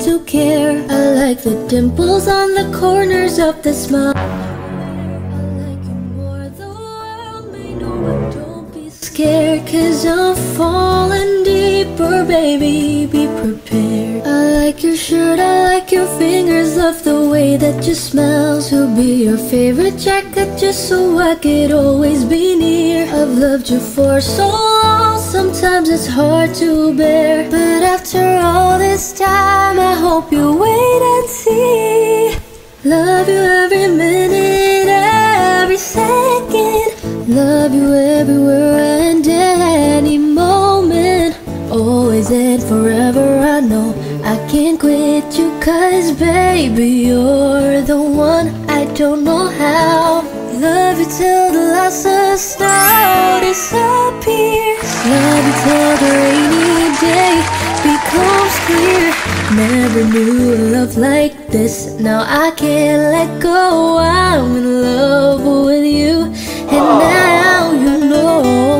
to care. I like the dimples on the corners of the smile. I like you more, the world may know, but don't be scared, 'cause I'm falling deeper, baby, be prepared. I like your shirt, I like your fingers, love the way that you smell. Who'll be your favorite jacket, just so I could always be near. I've loved you for so long, sometimes it's hard to bear, but after all this time, I hope you wait and see. Love you every minute, every second. Love you everywhere and any moment. Always and forever, I know I can't quit you, 'cause baby, you're the one. I don't know how. Love you till the last star disappears. Love you till the rainy day becomes clear. Never knew a love like this, now I can't let go. I'm in love with you, and now you know.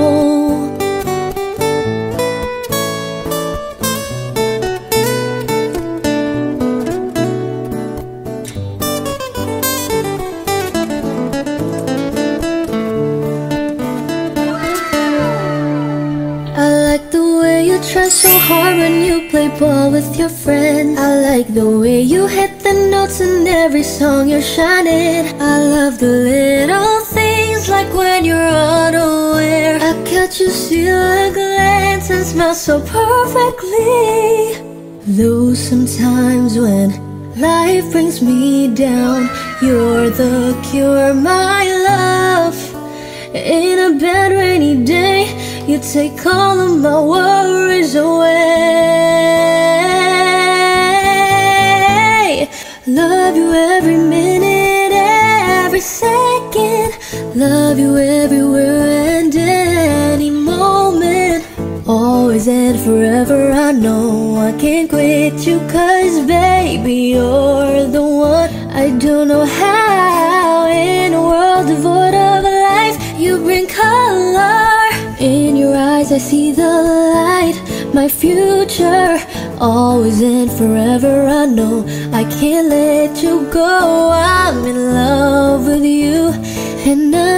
Try so hard when you play ball with your friends. I like the way you hit the notes in every song you're shining. I love the little things, like when you're unaware. I catch you steal a glance and smell so perfectly. Though sometimes when life brings me down, you're the cure, my love. In a bad rainy day, you take all of my worries away. Love you every minute, every second. Love you everywhere and any moment. Always and forever, I know I can't quit you, 'cause baby, you're the one. I don't know how, in a world devoid of life, you bring color. In your eyes I see the light, my future. Always and forever, I know I can't let you go. I'm in love with you, and